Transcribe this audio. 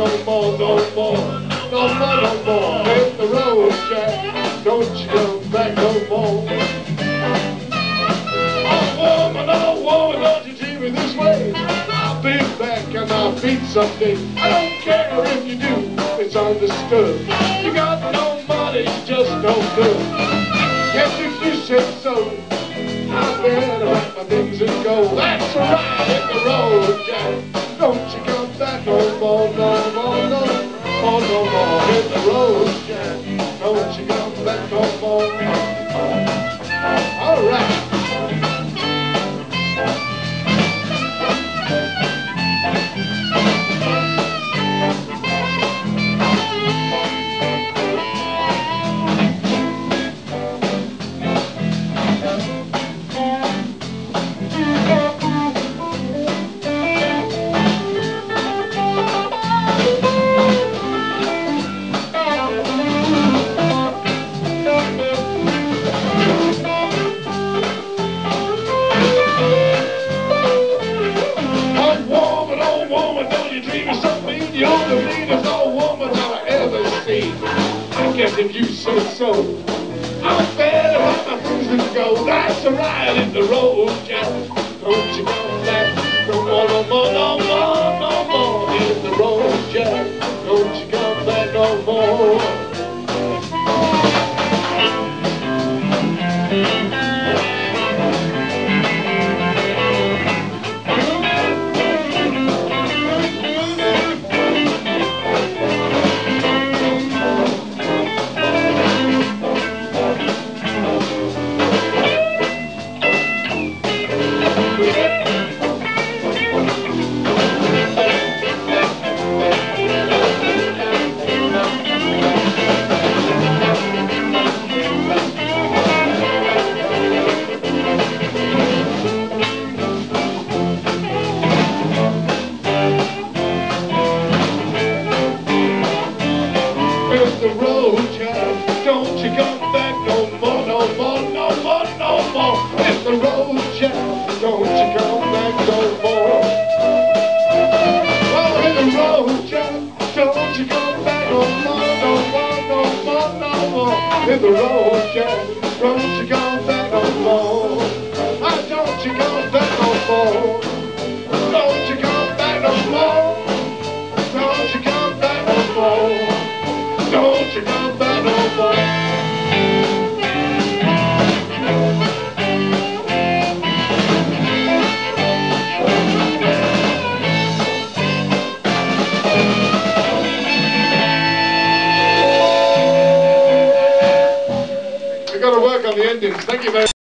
no more, no more, no more, no more. Hit the road, Jack, don't you come back no more. Oh woman, don't you treat me this way. I'll be back and I'll beat someday. I don't care if you do, it's understood. You got no money, you just no good. Yes, if you said so, I better pack my things and go. That's right, hit the road, Jack. Don't you come back no more, no more, no more, no more. Hit the road, Jack. Don't you come back no more. All right. You're the meanest old woman I've ever seen. I guess if you say so, I'm better have my things to go. That's right, hit the road, Jack. Don't you come back no more, no more, no more, no more. Hit the road, Jack. Don't you come back no more. The road, Jack, don't you come back no more, no more, no more, no more. Hit the road, Jack, don't you come back no more. Oh, hit the road, Jack, don't you come back no more, no more, no more, no more. Hit the road, Jack, don't you come back no more. Ah, don't you come back no more. Don't you come back no more. Don't you come back no more. Don't you come back no more. We've got to work on the endings. Thank you very much.